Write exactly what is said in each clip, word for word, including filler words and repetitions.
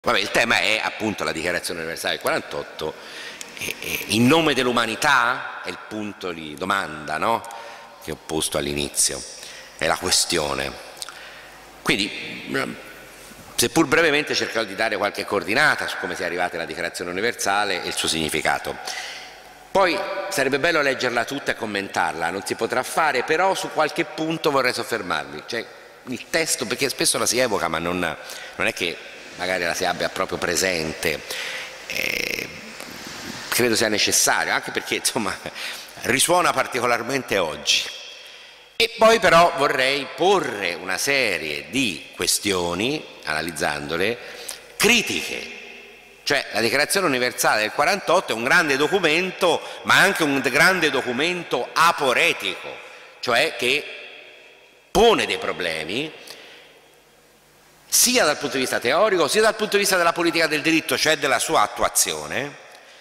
Vabbè, il tema è appunto la Dichiarazione Universale del quarantotto, e, e, in nome dell'umanità è il punto di domanda, no? Che ho posto all'inizio, è la questione. Quindi, seppur brevemente, cercherò di dare qualche coordinata su come sia arrivata la Dichiarazione Universale e il suo significato. Poi sarebbe bello leggerla tutta e commentarla, non si potrà fare, però su qualche punto vorrei soffermarmi. Cioè, il testo, perché spesso la si evoca, ma non, non è che magari la si abbia proprio presente, eh, credo sia necessario, anche perché insomma risuona particolarmente oggi. E poi però vorrei porre una serie di questioni, analizzandole, critiche. Cioè la Dichiarazione Universale del quarantotto è un grande documento, ma anche un grande documento aporetico, cioè che pone dei problemi sia dal punto di vista teorico sia dal punto di vista della politica del diritto, cioè della sua attuazione.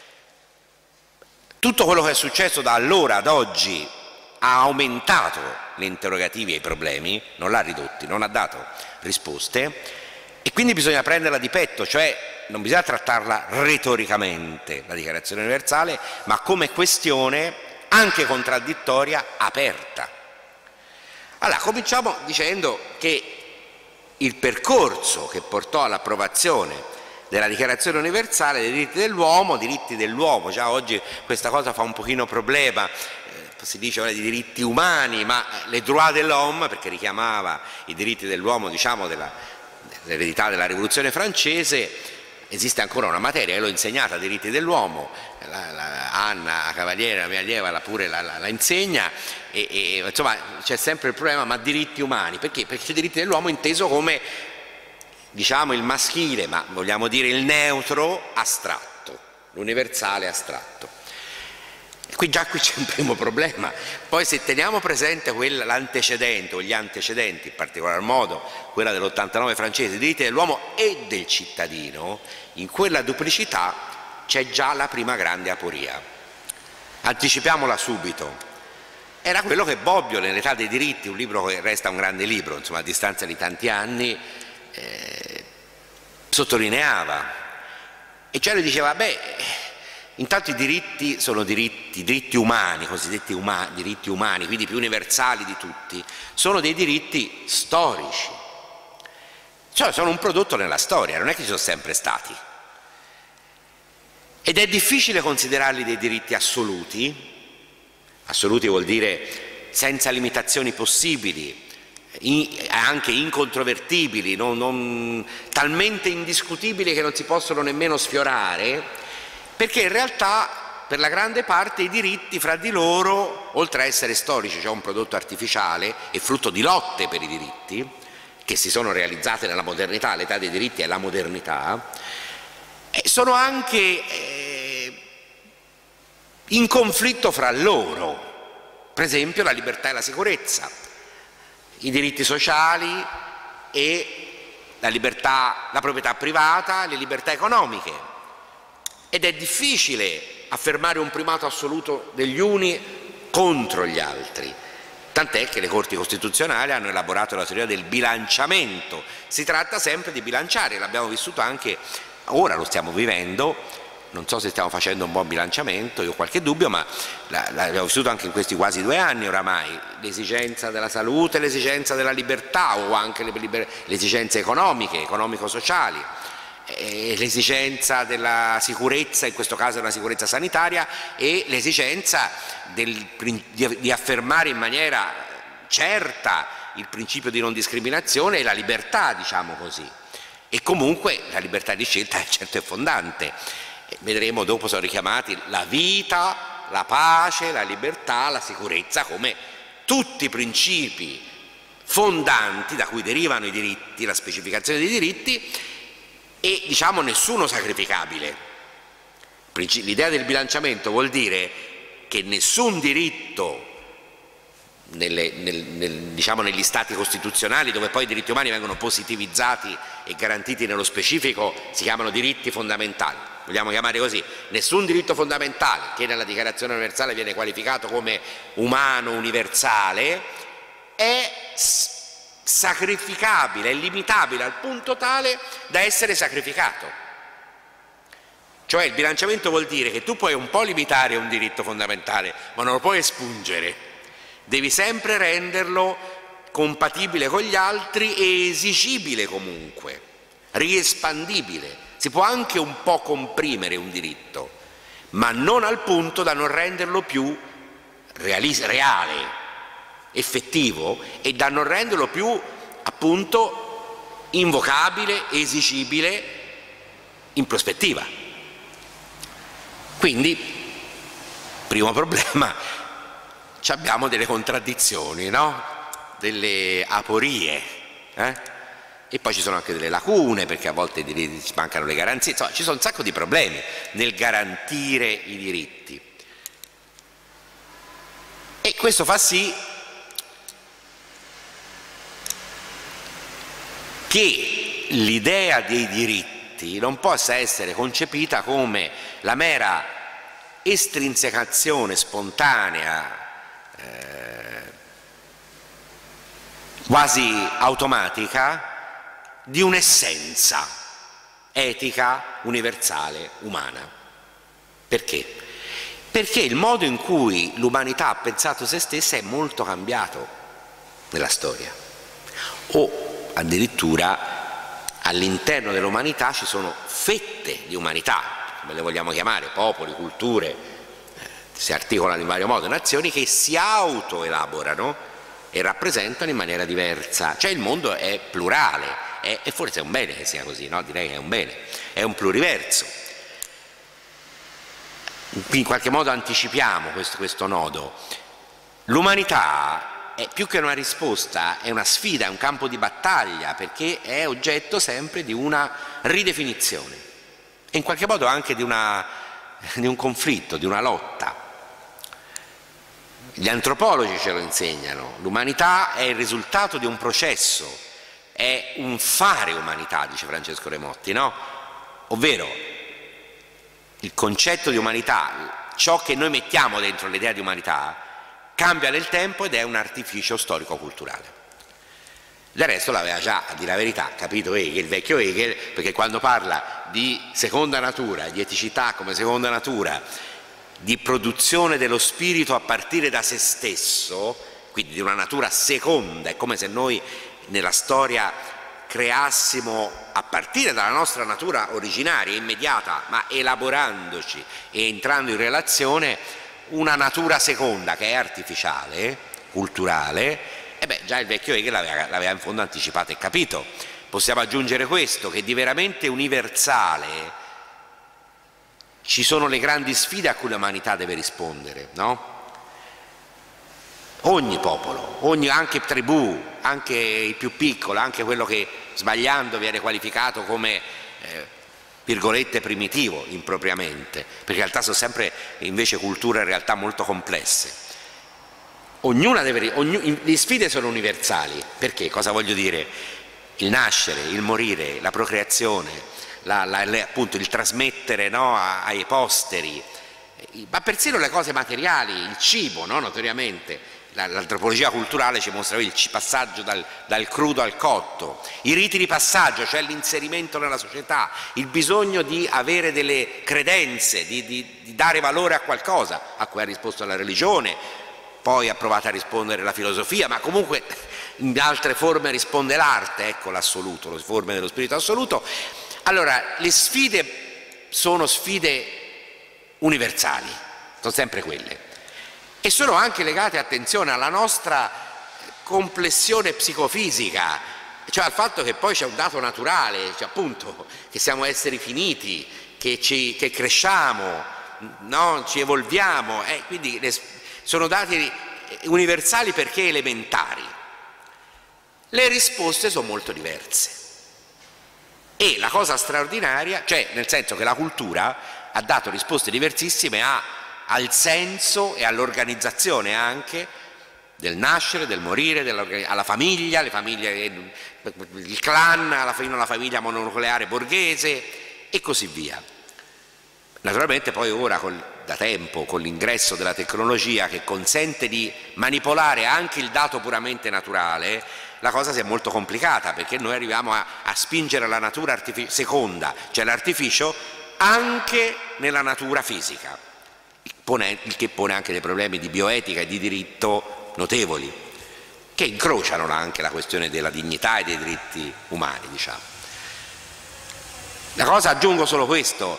Tutto quello che è successo da allora ad oggi ha aumentato gli interrogativi e i problemi, non l'ha ridotti, non ha dato risposte, e quindi bisogna prenderla di petto, cioè non bisogna trattarla retoricamente, la Dichiarazione Universale, ma come questione anche contraddittoria, aperta. Allora, cominciamo dicendo che il percorso che portò all'approvazione della Dichiarazione Universale dei diritti dell'uomo, diritti dell'uomo, già oggi questa cosa fa un pochino problema, eh, si dice ora di diritti umani, ma le droits de l'homme, perché richiamava i diritti dell'uomo, diciamo, dell'eredità della Rivoluzione francese. Esiste ancora una materia, io l'ho insegnata, diritti dell'uomo, la, la, Anna Cavaliere, la mia allieva, la pure la, la, la insegna, e, e insomma c'è sempre il problema, ma diritti umani, perché? Perché i diritti dell'uomo inteso come, diciamo, il maschile, ma vogliamo dire il neutro astratto, l'universale astratto. E qui già qui c'è un primo problema. Poi se teniamo presente l'antecedente o gli antecedenti, in particolar modo quella dell'ottantanove francese, dei diritti dell'uomo e del cittadino, in quella duplicità c'è già la prima grande aporia. Anticipiamola subito. Era quello che Bobbio, nell'Età dei diritti, un libro che resta un grande libro, insomma, a distanza di tanti anni, eh, sottolineava. E cioè lui diceva, beh, intanto i diritti sono diritti, diritti umani, cosiddetti uma, diritti umani, quindi più universali di tutti, sono dei diritti storici, cioè sono un prodotto nella storia, non è che ci sono sempre stati. Ed è difficile considerarli dei diritti assoluti, assoluti vuol dire senza limitazioni possibili, in, anche incontrovertibili, non, non, talmente indiscutibili che non si possono nemmeno sfiorare, perché in realtà per la grande parte i diritti fra di loro, oltre a essere storici, cioè un prodotto artificiale e frutto di lotte per i diritti che si sono realizzate nella modernità, l'età dei diritti è la modernità, sono anche eh, in conflitto fra loro. Per esempio la libertà e la sicurezza, i diritti sociali e la libertà, la proprietà privata, le libertà economiche. Ed è difficile affermare un primato assoluto degli uni contro gli altri, tant'è che le Corti Costituzionali hanno elaborato la teoria del bilanciamento. Si tratta sempre di bilanciare, l'abbiamo vissuto anche ora, lo stiamo vivendo, non so se stiamo facendo un buon bilanciamento, io ho qualche dubbio, ma l'abbiamo vissuto anche in questi quasi due anni oramai, l'esigenza della salute, l'esigenza della libertà o anche le, le esigenze economiche, economico-sociali, l'esigenza della sicurezza, in questo caso della sicurezza sanitaria, e l'esigenza di, di affermare in maniera certa il principio di non discriminazione e la libertà, diciamo così. E comunque la libertà di scelta è certo è fondante. E vedremo dopo, sono richiamati la vita, la pace, la libertà, la sicurezza come tutti i principi fondanti da cui derivano i diritti, la specificazione dei diritti, e diciamo nessuno sacrificabile. L'idea del bilanciamento vuol dire che nessun diritto nelle, nel, nel, diciamo negli stati costituzionali, dove poi i diritti umani vengono positivizzati e garantiti nello specifico, si chiamano diritti fondamentali, vogliamo chiamare così, nessun diritto fondamentale che nella Dichiarazione Universale viene qualificato come umano universale è sacrificabile, è limitabile al punto tale da essere sacrificato. Cioè il bilanciamento vuol dire che tu puoi un po' limitare un diritto fondamentale, ma non lo puoi espungere, devi sempre renderlo compatibile con gli altri e esigibile comunque, riespandibile. Si può anche un po' comprimere un diritto, ma non al punto da non renderlo più reale, effettivo, e da non renderlo più appunto invocabile, esigibile in prospettiva. Quindi, primo problema, abbiamo delle contraddizioni, no? Delle aporie, eh? E poi ci sono anche delle lacune, perché a volte ci mancano le garanzie, insomma ci sono un sacco di problemi nel garantire i diritti. E questo fa sì che l'idea dei diritti non possa essere concepita come la mera estrinsecazione spontanea, eh, quasi automatica, di un'essenza etica universale umana. Perché? Perché il modo in cui l'umanità ha pensato se stessa è molto cambiato nella storia, o addirittura all'interno dell'umanità ci sono fette di umanità, come le vogliamo chiamare, popoli, culture, eh, si articolano in vario modo, nazioni che si autoelaborano e rappresentano in maniera diversa. Cioè il mondo è plurale, è, e forse è un bene che sia così, no? Direi che è un bene, è un pluriverso. In qualche modo anticipiamo questo, questo nodo. L'umanità è più che una risposta, è una sfida, è un campo di battaglia, perché è oggetto sempre di una ridefinizione e in qualche modo anche di, una, di un conflitto, di una lotta. Gli antropologi ce lo insegnano, l'umanità è il risultato di un processo, è un fare umanità, dice Francesco Remotti, no? Ovvero il concetto di umanità, ciò che noi mettiamo dentro l'idea di umanità, cambia nel tempo ed è un artificio storico-culturale. Del resto l'aveva già, a dire la verità, capito Hegel, il vecchio Hegel, perché quando parla di seconda natura, di eticità come seconda natura, di produzione dello spirito a partire da se stesso, quindi di una natura seconda, è come se noi nella storia creassimo a partire dalla nostra natura originaria, immediata, ma elaborandoci e entrando in relazione, una natura seconda che è artificiale, culturale. E beh, già il vecchio Hegel l'aveva in fondo anticipato e capito. Possiamo aggiungere questo, che di veramente universale ci sono le grandi sfide a cui l'umanità deve rispondere, no? Ogni popolo, ogni, anche tribù, anche il più piccolo, anche quello che sbagliando viene qualificato come eh, virgolette primitivo impropriamente, perché in realtà sono sempre invece culture in realtà molto complesse. Ognuna deve, ogni, le sfide sono universali. Perché? Cosa voglio dire? Il nascere, il morire, la procreazione, la, la, le, appunto il trasmettere, no, ai posteri, ma persino le cose materiali, il cibo, no, notoriamente. L'antropologia culturale ci mostra il passaggio dal, dal crudo al cotto, i riti di passaggio, cioè l'inserimento nella società, il bisogno di avere delle credenze, di, di, di dare valore a qualcosa, a cui ha risposto la religione, poi ha provato a rispondere la filosofia, ma comunque in altre forme risponde l'arte, ecco l'assoluto, le forme dello spirito assoluto. Allora, le sfide sono sfide universali, sono sempre quelle. E sono anche legate, attenzione, alla nostra complessione psicofisica, cioè al fatto che poi c'è un dato naturale, cioè appunto che siamo esseri finiti, che, ci, che cresciamo, no? Ci evolviamo, eh, quindi le, sono dati universali perché elementari. Le risposte sono molto diverse e la cosa straordinaria, cioè nel senso che la cultura ha dato risposte diversissime a al senso e all'organizzazione anche del nascere, del morire, alla famiglia, le famiglie, il clan, alla fine la famiglia mononucleare borghese e così via. Naturalmente poi ora col, da tempo con l'ingresso della tecnologia che consente di manipolare anche il dato puramente naturale, la cosa si è molto complicata, perché noi arriviamo a, a spingere la natura seconda, cioè l'artificio, anche nella natura fisica, il che pone anche dei problemi di bioetica e di diritto notevoli, che incrociano anche la questione della dignità e dei diritti umani, diciamo. La cosa, aggiungo solo questo: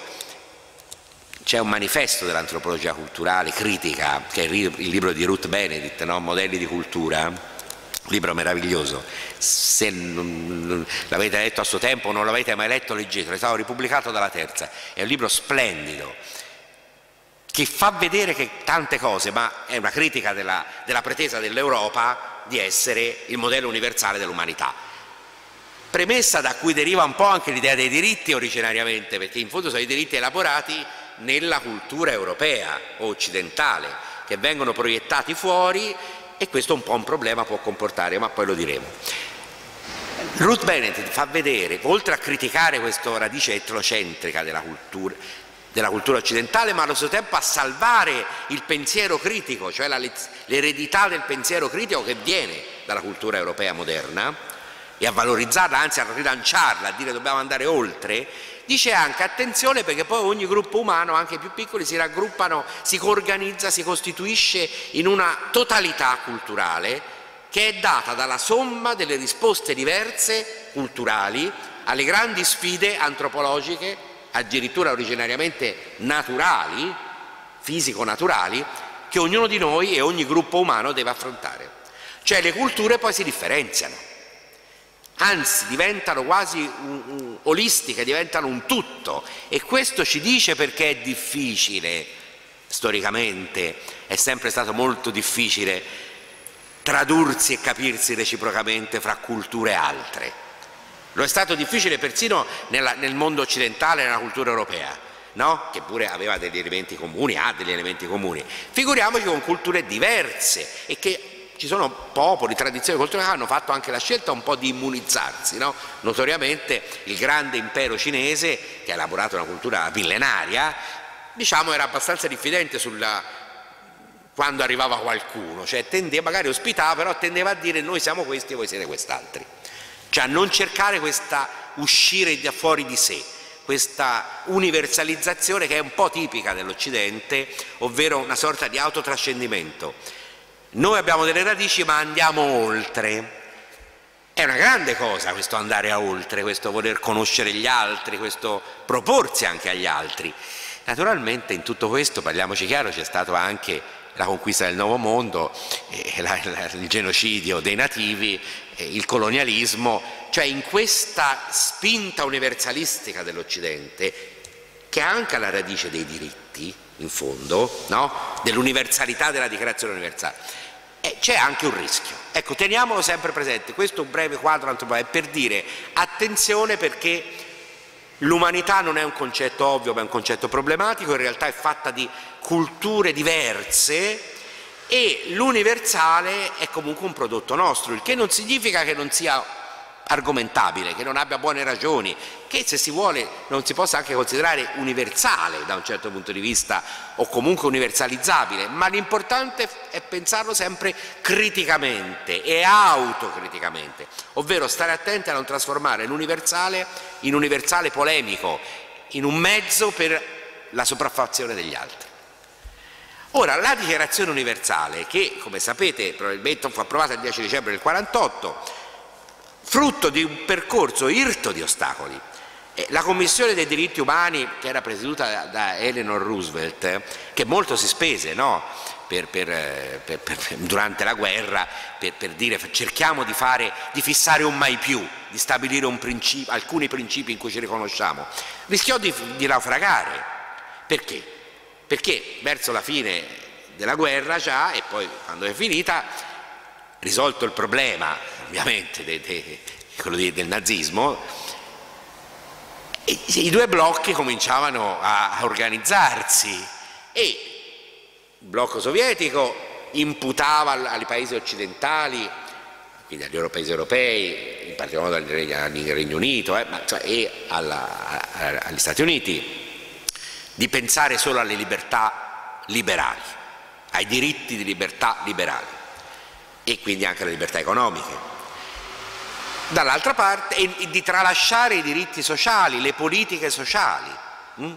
c'è un manifesto dell'antropologia culturale critica, che è il libro di Ruth Benedict, no? Modelli di cultura, un libro meraviglioso. Se l'avete letto a suo tempo o non l'avete mai letto, leggetelo, è stato ripubblicato dalla Terza, è un libro splendido che fa vedere che tante cose, ma è una critica della, della pretesa dell'Europa di essere il modello universale dell'umanità, premessa da cui deriva un po' anche l'idea dei diritti originariamente, perché in fondo sono i diritti elaborati nella cultura europea o occidentale, che vengono proiettati fuori, e questo un po' un problema può comportare, ma poi lo diremo. Ruth Benedict fa vedere, oltre a criticare questa radice etnocentrica della cultura, della cultura occidentale, ma allo stesso tempo a salvare il pensiero critico, cioè l'eredità del pensiero critico che viene dalla cultura europea moderna, e a valorizzarla, anzi a rilanciarla, a dire dobbiamo andare oltre. Dice anche attenzione, perché poi ogni gruppo umano, anche i più piccoli, si raggruppano, si coorganizza, si costituisce in una totalità culturale che è data dalla somma delle risposte diverse culturali alle grandi sfide antropologiche, addirittura originariamente naturali, fisico-naturali, che ognuno di noi e ogni gruppo umano deve affrontare. Cioè le culture poi si differenziano, anzi diventano quasi un, un, olistiche, diventano un tutto, e questo ci dice perché è difficile, storicamente è sempre stato molto difficile tradursi e capirsi reciprocamente fra culture altre. Lo è stato difficile persino nella, nel mondo occidentale, nella cultura europea, no? Che pure aveva degli elementi comuni, ha degli elementi comuni. Figuriamoci con culture diverse, e che ci sono popoli, tradizioni culturali che hanno fatto anche la scelta un po' di immunizzarsi, no? Notoriamente il grande impero cinese, che ha elaborato una cultura millenaria, diciamo era abbastanza diffidente sulla, quando arrivava qualcuno, cioè tendeva, magari ospitava, però tendeva a dire noi siamo questi e voi siete quest'altri. Cioè a non cercare questa uscire da fuori di sé, questa universalizzazione che è un po' tipica dell'Occidente, ovvero una sorta di autotrascendimento. Noi abbiamo delle radici ma andiamo oltre. È una grande cosa questo andare a oltre, questo voler conoscere gli altri, questo proporsi anche agli altri. Naturalmente in tutto questo, parliamoci chiaro, c'è stato anche la conquista del Nuovo Mondo, eh, la, la, il genocidio dei nativi, eh, il colonialismo, cioè in questa spinta universalistica dell'Occidente, che ha anche la radice dei diritti, in fondo, no? Dell'universalità della Dichiarazione universale, eh, c'è anche un rischio. Ecco, teniamolo sempre presente, questo è un breve quadro antropologico, è per dire attenzione, perché l'umanità non è un concetto ovvio, ma è un concetto problematico, in realtà è fatta di culture diverse, e l'universale è comunque un prodotto nostro, il che non significa che non sia argomentabile, che non abbia buone ragioni, che se si vuole non si possa anche considerare universale da un certo punto di vista, o comunque universalizzabile, ma l'importante è pensarlo sempre criticamente e autocriticamente, ovvero stare attenti a non trasformare l'universale in universale polemico, in un mezzo per la sopraffazione degli altri. Ora, la Dichiarazione universale, che come sapete probabilmente fu approvata il dieci dicembre del quarantotto, frutto di un percorso irto di ostacoli. La Commissione dei diritti umani, che era presieduta da, da Eleanor Roosevelt, che molto si spese, no? per, per, per, per, durante la guerra per, per dire cerchiamo di, fare, di fissare un mai più, di stabilire un principio, alcuni principi in cui ci riconosciamo, rischiò di, di naufragare. Perché? Perché verso la fine della guerra già, e poi quando è finita, risolto il problema ovviamente de, de, quello de, del nazismo, e, i due blocchi cominciavano a, a organizzarsi, e il blocco sovietico imputava ai paesi occidentali, quindi agli paesi europei, in particolar modo al Regno Unito, eh, ma, cioè, e alla, a, agli Stati Uniti, di pensare solo alle libertà liberali, ai diritti di libertà liberali, e quindi anche alle libertà economiche. dall'altra parte, e di tralasciare i diritti sociali, le politiche sociali. Mm?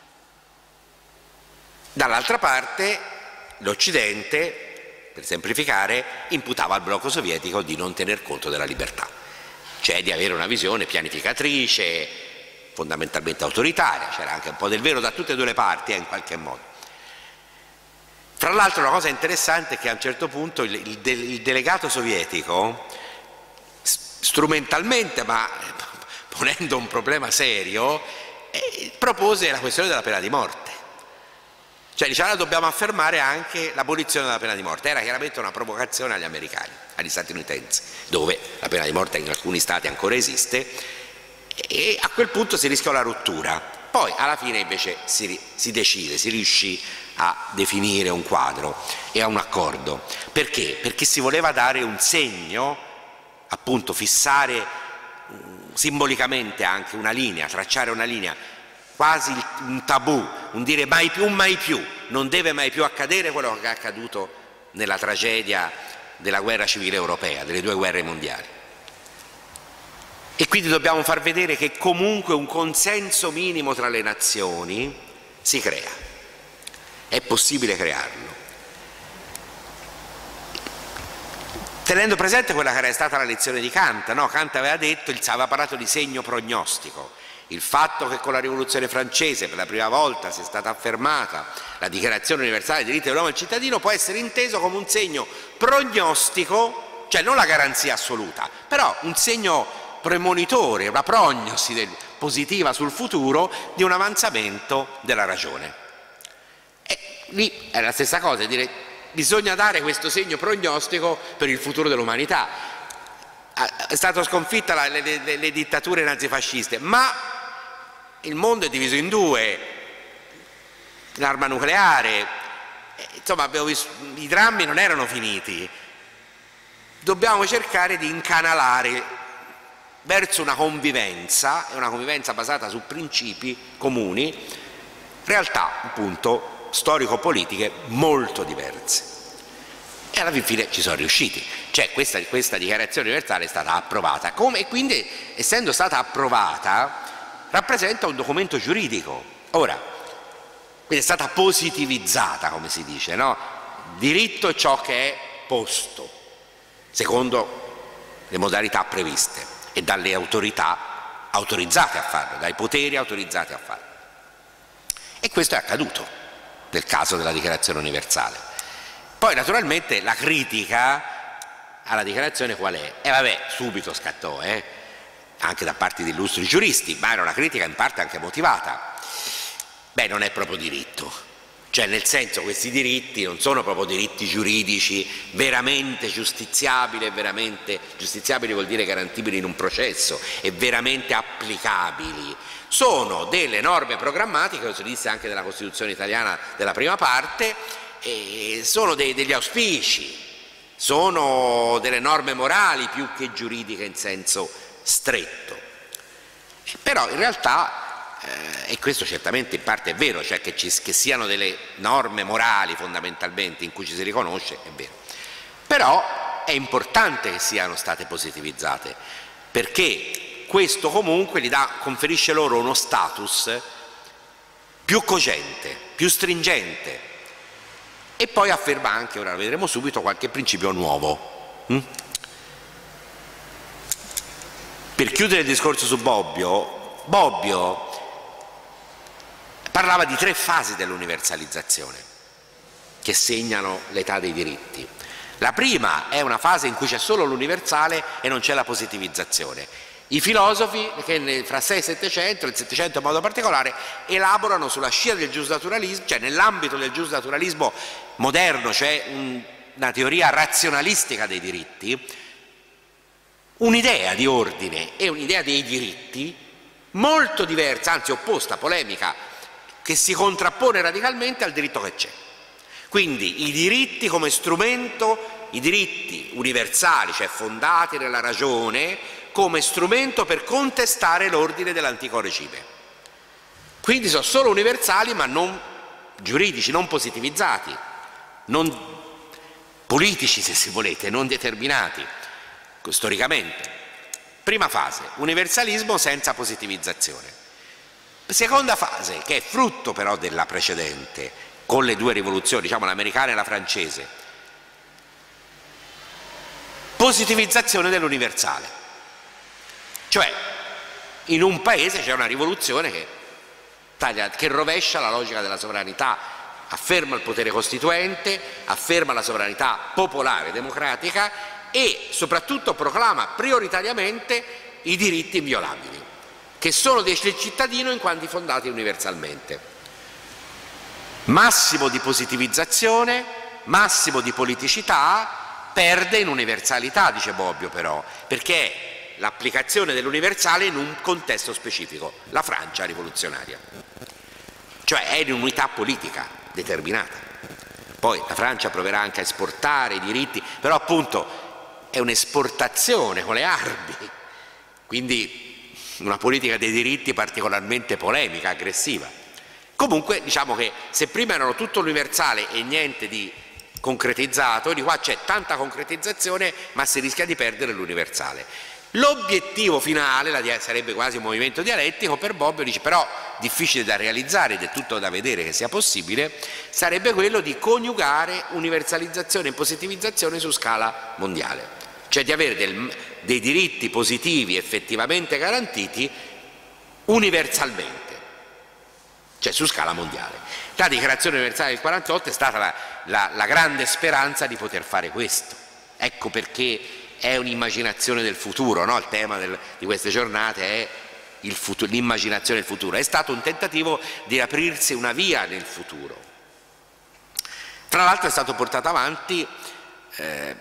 Dall'altra parte l'Occidente, per semplificare, imputava al blocco sovietico di non tener conto della libertà, cioè di avere una visione pianificatrice, fondamentalmente autoritaria. C'era anche un po' del vero da tutte e due le parti, eh, in qualche modo. Tra l'altro una cosa interessante è che a un certo punto il, il, de, il delegato sovietico, strumentalmente ma ponendo un problema serio, eh, propose la questione della pena di morte. Cioè diceva, dobbiamo affermare anche l'abolizione della pena di morte. Era chiaramente una provocazione agli americani, agli statunitensi, dove la pena di morte in alcuni stati ancora esiste, e a quel punto si rischiò la rottura. Poi alla fine invece si, si decide, si riuscì a definire un quadro e a un accordo. Perché? Perché si voleva dare un segno, appunto fissare um, simbolicamente anche una linea, tracciare una linea, quasi un tabù, un dire mai più, mai più, non deve mai più accadere quello che è accaduto nella tragedia della guerra civile europea, delle due guerre mondiali. E quindi dobbiamo far vedere che comunque un consenso minimo tra le nazioni si crea, è possibile crearlo. Tenendo presente quella che era stata la lezione di Kant, no? Kant aveva detto, aveva parlato di segno prognostico, il fatto che con la rivoluzione francese per la prima volta sia stata affermata la Dichiarazione universale dei diritti dell'uomo e del cittadino può essere inteso come un segno prognostico, cioè non la garanzia assoluta, però un segno premonitore, una prognosi del, positiva sul futuro di un avanzamento della ragione. E lì è la stessa cosa, dire bisogna dare questo segno prognostico per il futuro dell'umanità. È stata sconfitta la, le, le, le dittature nazifasciste, ma il mondo è diviso in due, l'arma nucleare, insomma abbiamo visto, i drammi non erano finiti, dobbiamo cercare di incanalare verso una convivenza, e una convivenza basata su principi comuni, realtà appunto storico-politiche molto diverse. E alla fine ci sono riusciti, cioè questa, questa dichiarazione universale è stata approvata, come, e quindi essendo stata approvata rappresenta un documento giuridico. Ora, quindi è stata positivizzata, come si dice, no? Diritto è ciò che è posto, secondo le modalità previste e dalle autorità autorizzate a farlo, dai poteri autorizzati a farlo. E questo è accaduto nel caso della dichiarazione universale. Poi naturalmente la critica alla dichiarazione qual è? E eh, vabbè, subito scattò, eh? anche da parte di illustri giuristi, ma era una critica in parte anche motivata. Beh, non è proprio diritto, cioè nel senso questi diritti non sono proprio diritti giuridici veramente giustiziabili, e veramente giustiziabili vuol dire garantibili in un processo e veramente applicabili. Sono delle norme programmatiche, lo si disse anche nella Costituzione italiana della prima parte, e sono dei, degli auspici, sono delle norme morali più che giuridiche in senso stretto. Però in realtà, eh, e questo certamente in parte è vero, cioè che, ci, che siano delle norme morali fondamentalmente in cui ci si riconosce, è vero. Però è importante che siano state positivizzate, perché questo comunque gli dà, conferisce loro uno status più cogente, più stringente, e poi afferma anche, ora lo vedremo subito, qualche principio nuovo. Mm? Per chiudere il discorso su Bobbio, Bobbio parlava di tre fasi dell'universalizzazione che segnano l'età dei diritti. La prima è una fase in cui c'è solo l'universale e non c'è la positivizzazione. I filosofi, che fra sei e settecento, il settecento in modo particolare, elaborano sulla scia del giusnaturalismo, cioè nell'ambito del giusnaturalismo moderno, cioè un, una teoria razionalistica dei diritti, un'idea di ordine e un'idea dei diritti molto diversa, anzi opposta, polemica, che si contrappone radicalmente al diritto che c'è. Quindi i diritti come strumento, i diritti universali, cioè fondati nella ragione, come strumento per contestare l'ordine dell'antico regime. Quindi sono solo universali ma non giuridici, non positivizzati, non politici se si volete, non determinati storicamente. prima fase, universalismo senza positivizzazione. Seconda fase, che è frutto però della precedente, con le due rivoluzioni, diciamo l'americana e la francese, positivizzazione dell'universale. Cioè, in un paese c'è una rivoluzione che, taglia, che rovescia la logica della sovranità, afferma il potere costituente, afferma la sovranità popolare democratica e soprattutto proclama prioritariamente i diritti inviolabili, che sono del cittadino in quanto fondati universalmente. Massimo di positivizzazione, massimo di politicità, perde in universalità, dice Bobbio però, perché è l'applicazione dell'universale in un contesto specifico, la Francia rivoluzionaria, cioè è in un'unità politica determinata. Poi la Francia proverà anche a esportare i diritti, però appunto è un'esportazione con le armi, quindi una politica dei diritti particolarmente polemica, aggressiva. Comunque diciamo che se prima erano tutto universale e niente di concretizzato, di qua c'è tanta concretizzazione ma si rischia di perdere l'universale. L'obiettivo finale, la, sarebbe quasi un movimento dialettico, per Bobbio dice però difficile da realizzare ed è tutto da vedere che sia possibile, sarebbe quello di coniugare universalizzazione e positivizzazione su scala mondiale, cioè di avere del, dei diritti positivi effettivamente garantiti universalmente, cioè su scala mondiale. La Dichiarazione Universale del quarantotto è stata la, la, la grande speranza di poter fare questo. Ecco perché è un'immaginazione del futuro, no? Il tema del, di queste giornate è l'immaginazione del futuro. È stato un tentativo di aprirsi una via nel futuro. Tra l'altro è stato portato avanti eh,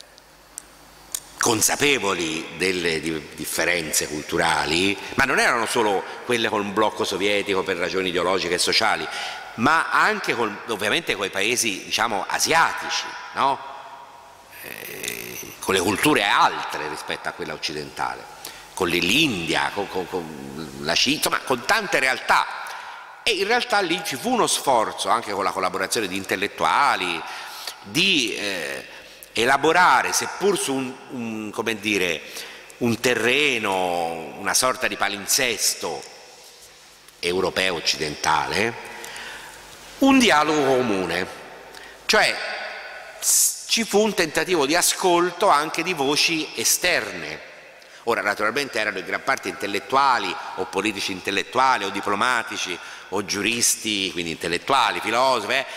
consapevoli delle differenze culturali, ma non erano solo quelle con il blocco sovietico per ragioni ideologiche e sociali, ma anche con, ovviamente con i paesi, diciamo, asiatici, no? eh, con le culture altre rispetto a quella occidentale, con l'India, con, con, con la Cina, insomma con tante realtà. E in realtà lì ci fu uno sforzo, anche con la collaborazione di intellettuali, di eh, elaborare, seppur su un, un, come dire, un terreno, una sorta di palinsesto europeo occidentale, un dialogo comune, cioè ci fu un tentativo di ascolto anche di voci esterne. Ora naturalmente erano in gran parte intellettuali o politici intellettuali o diplomatici o giuristi, quindi intellettuali, filosofi, eh,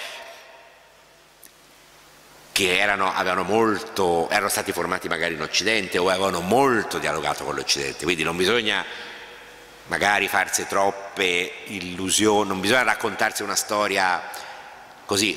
che erano, avevano molto, erano stati formati magari in Occidente o avevano molto dialogato con l'Occidente, quindi non bisogna magari farsi troppe illusioni, non bisogna raccontarsi una storia così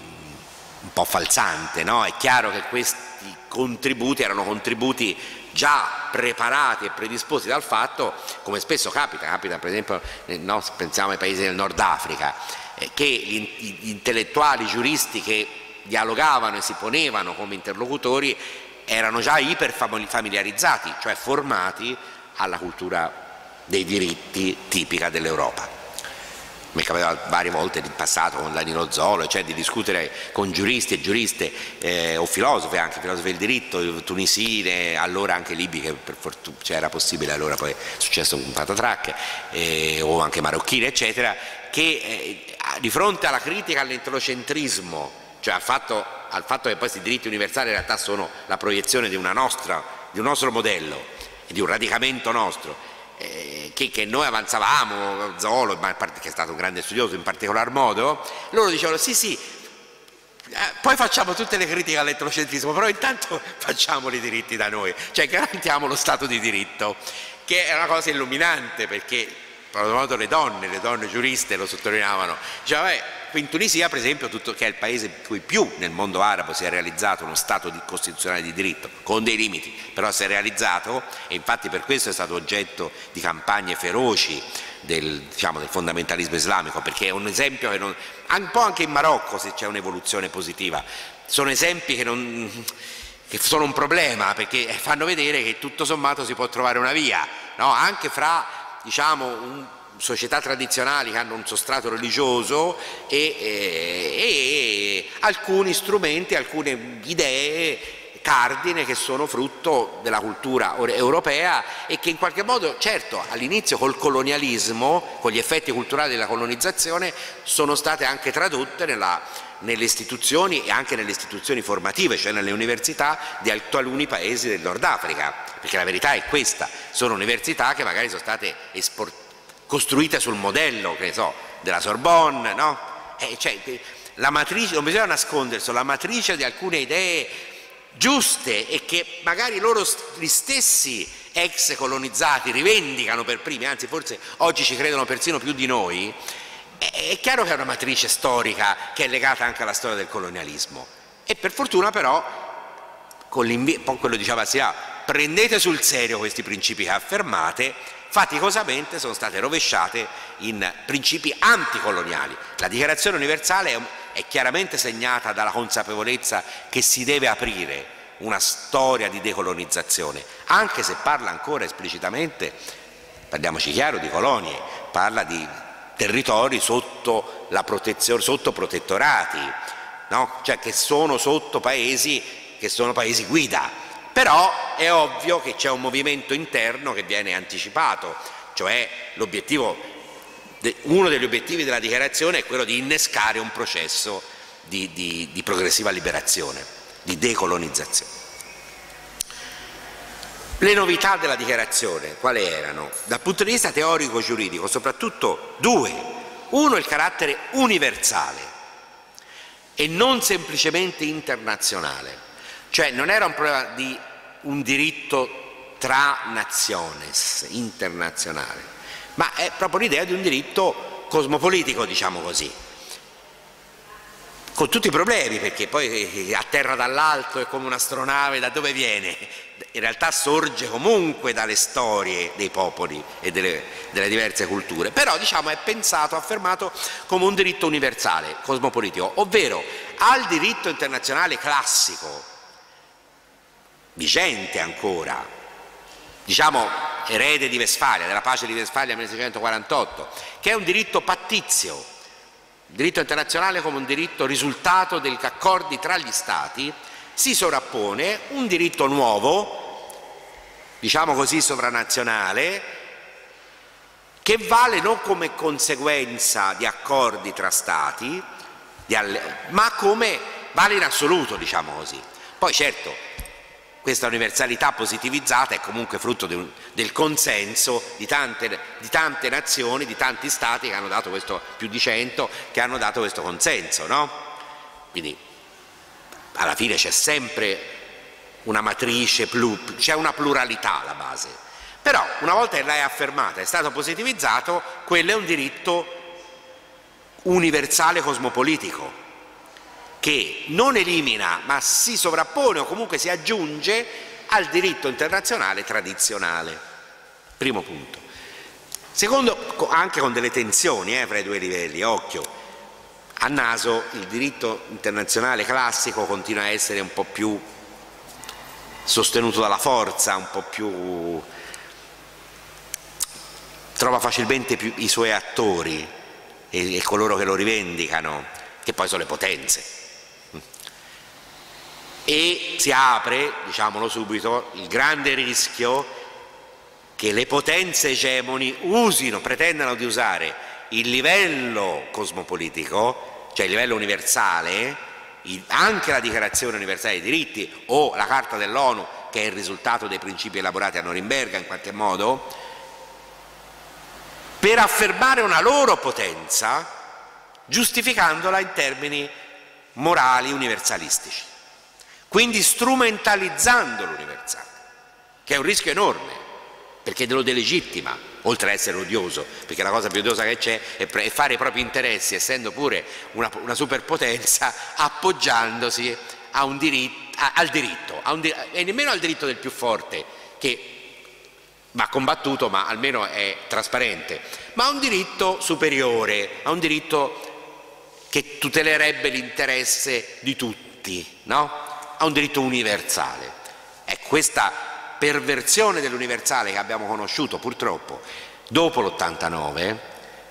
un po' falsante, no? È chiaro che questi contributi erano contributi già preparati e predisposti dal fatto, come spesso capita, capita per esempio, no, pensiamo ai paesi del Nord Africa, eh, che gli, gli intellettuali, i giuristi che dialogavano e si ponevano come interlocutori erano già iperfamiliarizzati, cioè formati alla cultura dei diritti tipica dell'Europa. Mi è capitato varie volte in passato con Danilo Zola, cioè di discutere con giuristi e giuriste eh, o filosofi, anche filosofi del diritto, tunisine, allora anche libi, che per fortuna cioè era possibile, allora poi è successo un patatrac, eh, o anche marocchini eccetera, che eh, di fronte alla critica all'eterocentrismo, cioè al fatto, al fatto che poi questi diritti universali in realtà sono la proiezione di, una nostra, di un nostro modello e di un radicamento nostro, eh, che, che noi avanzavamo, Zolo, che è stato un grande studioso in particolar modo, loro dicevano sì sì, eh, poi facciamo tutte le critiche all'eterocentrismo, però intanto facciamo i diritti da noi, cioè garantiamo lo Stato di diritto, che è una cosa illuminante, perché modo le donne, le donne giuriste lo sottolineavano, diceva, beh, qui in Tunisia per esempio, tutto, che è il paese in cui più nel mondo arabo si è realizzato uno Stato di, costituzionale di diritto, con dei limiti, però si è realizzato, e infatti per questo è stato oggetto di campagne feroci del, diciamo, del fondamentalismo islamico, perché è un esempio che non, un po' anche in Marocco se c'è un'evoluzione positiva, sono esempi che non... che sono un problema, perché fanno vedere che tutto sommato si può trovare una via, no? Anche fra, diciamo, un, società tradizionali che hanno un sostrato religioso e, e, e alcuni strumenti, alcune idee cardine che sono frutto della cultura europea e che in qualche modo, certo, all'inizio col colonialismo, con gli effetti culturali della colonizzazione, sono state anche tradotte nella, nelle istituzioni e anche nelle istituzioni formative, cioè nelle università di taluni paesi del Nord Africa, perché la verità è questa, sono università che magari sono state costruite sul modello, che ne so, della Sorbonne, no? E cioè, la matrice, non bisogna nascondersi, la matrice di alcune idee giuste e che magari loro gli stessi ex colonizzati rivendicano per primi, anzi forse oggi ci credono persino più di noi, è chiaro che è una matrice storica che è legata anche alla storia del colonialismo. E per fortuna però, con l'invito, quello diceva sia, prendete sul serio questi principi che affermate, faticosamente sono state rovesciate in principi anticoloniali. La Dichiarazione universale è, è chiaramente segnata dalla consapevolezza che si deve aprire una storia di decolonizzazione, anche se parla ancora esplicitamente, parliamoci chiaro, di colonie, parla di territori sotto la protezione, sotto protettorati, no? Cioè che sono sotto paesi che sono paesi guida. Però è ovvio che c'è un movimento interno che viene anticipato, cioè l'obiettivo, uno degli obiettivi della dichiarazione è quello di innescare un processo di, di, di progressiva liberazione, di decolonizzazione. Le novità della dichiarazione quali erano? Dal punto di vista teorico-giuridico soprattutto due. Uno, il carattere universale e non semplicemente internazionale. Cioè non era un problema di un diritto tra nationes, internazionale, ma è proprio l'idea di un diritto cosmopolitico, diciamo così, con tutti i problemi, perché poi atterra dall'alto, è come un'astronave, da dove viene? In realtà sorge comunque dalle storie dei popoli e delle, delle diverse culture, però diciamo è pensato, affermato come un diritto universale, cosmopolitico, ovvero al diritto internazionale classico, vigente ancora, diciamo erede di Westfalia, della pace di Westfalia millenovecentoquarantotto, che è un diritto pattizio, il diritto internazionale come un diritto risultato degli accordi tra gli Stati, si sovrappone un diritto nuovo, diciamo così sovranazionale, che vale non come conseguenza di accordi tra Stati, di ma come vale in assoluto, diciamo così. Poi certo, questa universalità positivizzata è comunque frutto de un, del consenso di tante, di tante nazioni, di tanti stati che hanno dato questo, più di cento, che hanno dato questo consenso, no? Quindi alla fine c'è sempre una matrice, c'è una pluralità alla base. Però una volta che l'hai affermata, è stato positivizzato, quello è un diritto universale cosmopolitico, che non elimina ma si sovrappone o comunque si aggiunge al diritto internazionale tradizionale. Primo punto. Secondo, anche con delle tensioni eh, fra i due livelli, occhio, a naso il diritto internazionale classico continua a essere un po' più sostenuto dalla forza, un po' più trova facilmente più i suoi attori e, e coloro che lo rivendicano, che poi sono le potenze. E si apre, diciamolo subito, il grande rischio che le potenze egemoni usino, pretendano di usare il livello cosmopolitico, cioè il livello universale, anche la Dichiarazione universale dei diritti o la Carta dell'ONU, che è il risultato dei principi elaborati a Norimberga in qualche modo, per affermare una loro potenza, giustificandola in termini morali universalistici. Quindi strumentalizzando l'universale, che è un rischio enorme, perché lo delegittima, oltre a essere odioso, perché la cosa più odiosa che c'è è fare i propri interessi, essendo pure una, una superpotenza, appoggiandosi a un diritto, a, al diritto, a un, e nemmeno al diritto del più forte, che va combattuto ma almeno è trasparente, ma a un diritto superiore, a un diritto che tutelerebbe l'interesse di tutti, no? A un diritto universale. È questa perversione dell'universale che abbiamo conosciuto purtroppo dopo l'ottantanove,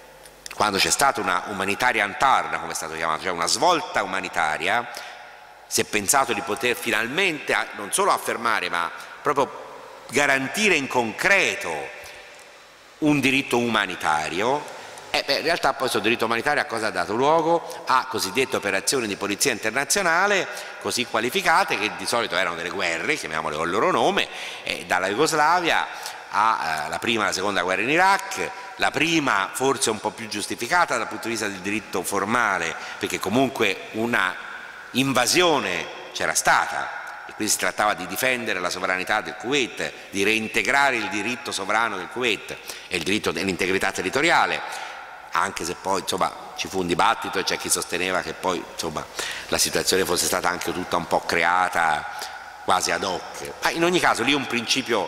quando c'è stata una umanitarian turn, come è stato chiamato, cioè una svolta umanitaria, si è pensato di poter finalmente non solo affermare ma proprio garantire in concreto un diritto umanitario. Eh beh, in realtà poi questo diritto umanitario a cosa ha dato luogo? A cosiddette operazioni di polizia internazionale così qualificate, che di solito erano delle guerre, chiamiamole col loro nome, eh, dalla Jugoslavia alla eh, prima e la seconda guerra in Iraq. La prima forse un po' più giustificata dal punto di vista del diritto formale, perché comunque una invasione c'era stata e quindi si trattava di difendere la sovranità del Kuwait, di reintegrare il diritto sovrano del Kuwait e il diritto dell'integrità territoriale, anche se poi insomma ci fu un dibattito e c'è chi sosteneva che poi insomma la situazione fosse stata anche tutta un po' creata quasi ad hoc. Ma in ogni caso lì un principio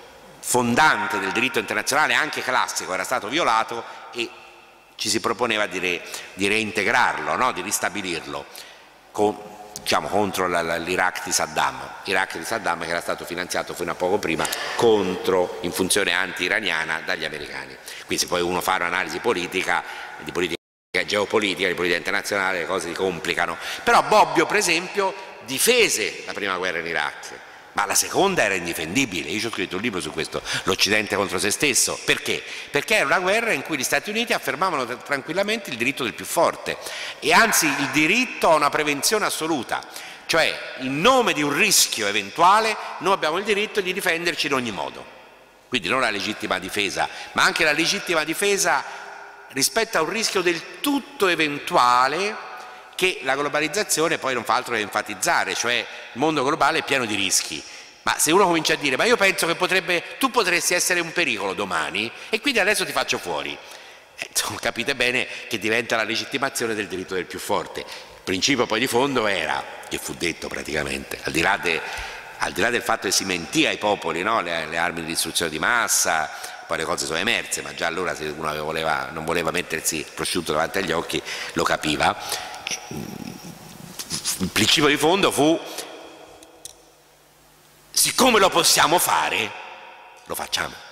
fondante del diritto internazionale, anche classico, era stato violato e ci si proponeva di, re, di reintegrarlo, no? Di ristabilirlo con, diciamo, contro l'Iraq di Saddam, l'Iraq di Saddam che era stato finanziato fino a poco prima contro, in funzione anti-iraniana, dagli americani. Quindi se poi uno fa un'analisi politica, di politica geopolitica, di politica internazionale, le cose si complicano. Però Bobbio, per esempio, difese la prima guerra in Iraq, ma la seconda era indifendibile. Io ci ho scritto un libro su questo, l'Occidente contro se stesso. Perché? Perché era una guerra in cui gli Stati Uniti affermavano tranquillamente il diritto del più forte e anzi il diritto a una prevenzione assoluta, cioè in nome di un rischio eventuale noi abbiamo il diritto di difenderci in ogni modo. Quindi non la legittima difesa, ma anche la legittima difesa rispetto a un rischio del tutto eventuale che la globalizzazione poi non fa altro che enfatizzare, cioè il mondo globale è pieno di rischi. Ma se uno comincia a dire ma io penso che potrebbe, tu potresti essere un pericolo domani e quindi adesso ti faccio fuori, eh, insomma, capite bene che diventa la legittimazione del diritto del più forte. Il principio poi di fondo era, che fu detto praticamente, al di là, de, al di là del fatto che si mentì ai popoli, no? le, le armi di distruzione di massa, poi le cose sono emerse, ma già allora se uno voleva, non voleva mettersi prosciutto davanti agli occhi lo capiva. Il principio di fondo fu: siccome lo possiamo fare, lo facciamo.